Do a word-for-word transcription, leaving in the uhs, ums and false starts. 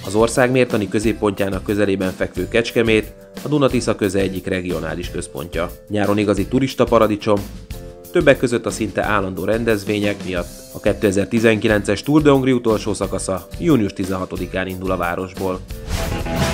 Az ország mértani középpontjának közelében fekvő Kecskemét a Duna-Tisza köze egyik regionális központja. Nyáron igazi turista paradicsom, többek között a szinte állandó rendezvények miatt. A kétezer-tizenkilences Tour de Hongrie utolsó szakasza június tizenhatodikán indul a városból.